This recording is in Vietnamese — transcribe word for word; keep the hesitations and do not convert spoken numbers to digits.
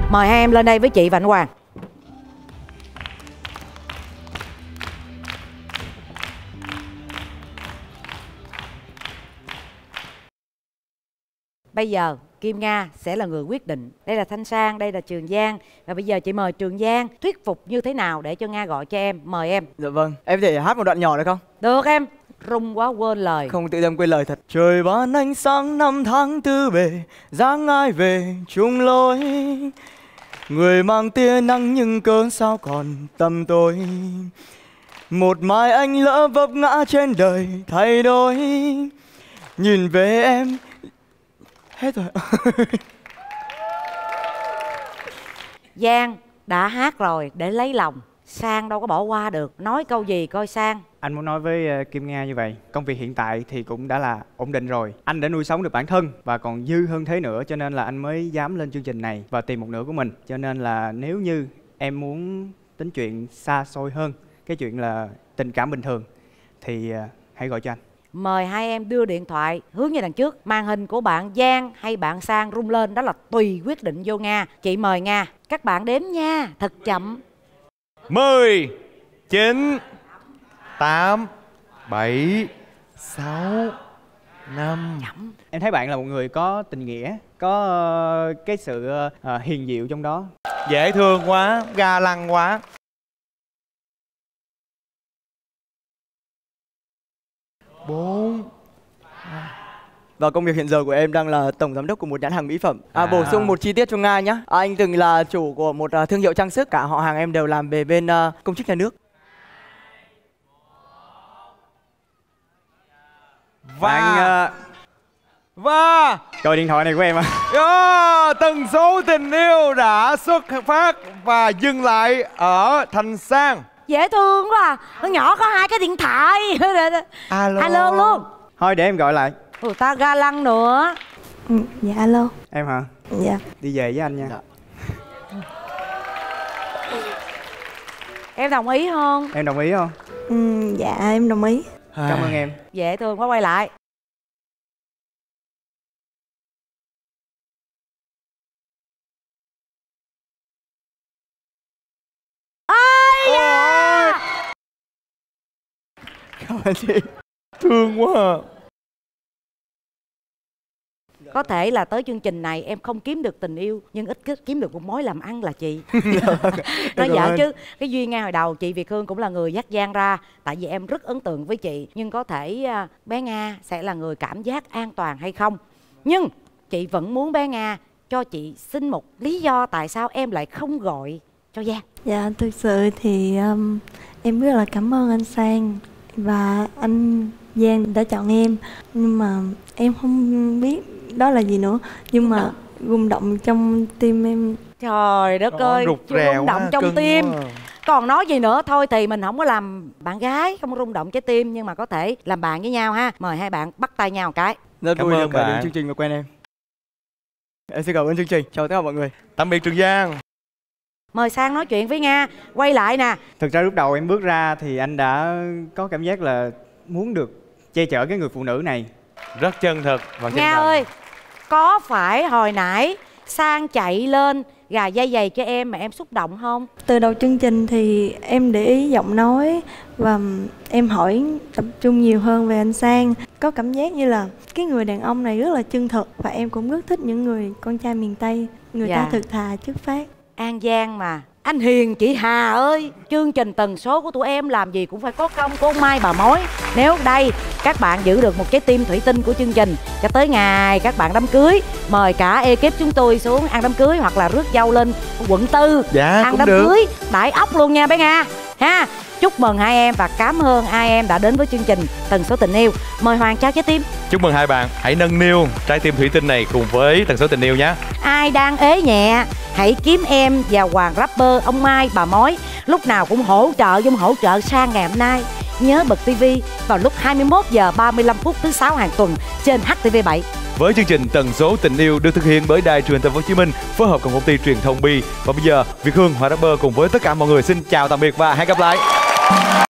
Mời hai em lên đây với chị và anh Hoàng. Bây giờ Kim Nga sẽ là người quyết định. Đây là Thanh Sang, đây là Trường Giang. Và bây giờ chị mời Trường Giang thuyết phục như thế nào để cho Nga gọi cho em. Mời em. Dạ vâng, em có thể hát một đoạn nhỏ được không? Được em. Rung quá quên lời. Không tự dưng quên lời thật. Trời ban ánh sáng năm tháng tư bề, dáng ai về chung lối. Người mang tia nắng nhưng cớ sao còn tầm tối. Một mai anh lỡ vấp ngã trên đời thay đổi. Nhìn về em. Hết rồi. Giang đã hát rồi để lấy lòng, Sang đâu có bỏ qua được. Nói câu gì coi Sang. Anh muốn nói với uh, Kim Nga như vậy. Công việc hiện tại thì cũng đã là ổn định rồi. Anh đã nuôi sống được bản thân và còn dư hơn thế nữa, cho nên là anh mới dám lên chương trình này và tìm một nửa của mình. Cho nên là nếu như em muốn tính chuyện xa xôi hơn, cái chuyện là tình cảm bình thường, thì uh, hãy gọi cho anh. Mời hai em đưa điện thoại hướng về đằng trước. Màn hình của bạn Giang hay bạn Sang rung lên, đó là tùy quyết định vô Nga. Chị mời Nga. Các bạn đếm nha, thật chậm. Mười, chín, tám, bảy, sáu, năm. Chậm. Em thấy bạn là một người có tình nghĩa, có uh, cái sự uh, hiền diệu trong đó. Dễ thương quá, ga lăng quá. Bốn. Và công việc hiện giờ của em đang là tổng giám đốc của một nhãn hàng mỹ phẩm. À, à. Bổ sung một chi tiết cho Nga nhé. À, anh từng là chủ của một uh, thương hiệu trang sức. Cả họ hàng em đều làm về bên uh, công chức nhà nước. Và Bạn, uh... Và gọi điện thoại này của em à? Yeah, tần số tình yêu đã xuất phát và dừng lại ở Thanh Sang. Dễ thương quá à. Con nhỏ có hai cái điện thoại. Alo. Alo luôn. Thôi để em gọi lại. Ủa ta ga lăng nữa. Ừ, dạ alo. Em hả? Dạ. Đi về với anh nha. Dạ. Em đồng ý không? Em đồng ý không? Ừ, dạ em đồng ý. Cảm ơn em. Dễ thương quá, quay lại. Ây da! Cảm ơn chị. Thương quá à. Có thể là tới chương trình này em không kiếm được tình yêu, nhưng ít kiếm được một mối làm ăn là chị. Nói giỡn chứ. Cái duyên ngay hồi đầu chị Việt Hương cũng là người dắt Giang ra. Tại vì em rất ấn tượng với chị. Nhưng có thể bé Nga sẽ là người cảm giác an toàn hay không. Nhưng chị vẫn muốn bé Nga cho chị xin một lý do tại sao em lại không gọi cho Giang. Dạ thực sự thì um, em rất là cảm ơn anh Sang và anh Giang đã chọn em. Nhưng mà em không biết đó là gì nữa. Nhưng mà rung động trong tim em. Trời đất ơi, rung động trong tim. Quá. Còn nói gì nữa, thôi thì mình không có làm bạn gái, không có rung động trái tim, nhưng mà có thể làm bạn với nhau ha. Mời hai bạn bắt tay nhau một cái. Rất vui được đến chương trình và quen em. Em xin cảm ơn chương trình. Chào tất cả mọi người. Tạm biệt Trường Giang. Mời Sang nói chuyện với Nga. Quay lại nè. Thực ra lúc đầu em bước ra thì anh đã có cảm giác là muốn được che chở cái người phụ nữ này. Rất chân thực và Nga ơi, có phải hồi nãy Sang chạy lên gà dây giày cho em mà em xúc động không? Từ đầu chương trình thì em để ý giọng nói và em hỏi tập trung nhiều hơn về anh Sang. Có cảm giác như là cái người đàn ông này rất là chân thực. Và em cũng rất thích những người con trai miền Tây. Người dạ. ta thực thà chất phác. An Giang mà. Anh Hiền chị Hà ơi, chương trình tần số của tụi em làm gì cũng phải có công của Mai bà mối. Nếu đây các bạn giữ được một trái tim thủy tinh của chương trình cho tới ngày các bạn đám cưới, mời cả ekip chúng tôi xuống ăn đám cưới hoặc là rước dâu lên quận tư dạ, ăn đám được. cưới đãi ốc luôn nha bé Nga ha. Chúc mừng hai em và cảm ơn hai em đã đến với chương trình Tần Số Tình Yêu. Mời Hoàng trao trái tim. Chúc mừng hai bạn, hãy nâng niu trái tim thủy tinh này cùng với Tần Số Tình Yêu nhé. Ai đang ế nhẹ hãy kiếm em và Hoàng rapper ông Mai bà mối, lúc nào cũng hỗ trợ giống hỗ trợ Sang ngày hôm nay. Nhớ bật tivi vào lúc hai mươi mốt giờ ba mươi lăm phút thứ sáu hàng tuần trên H T V bảy. Với chương trình Tần Số Tình Yêu được thực hiện bởi Đài Truyền hình Thành phố Hồ Chí Minh phối hợp cùng công ty truyền thông Bi. Và bây giờ Việt Hương, Hoàng rapper cùng với tất cả mọi người xin chào tạm biệt và hẹn gặp lại.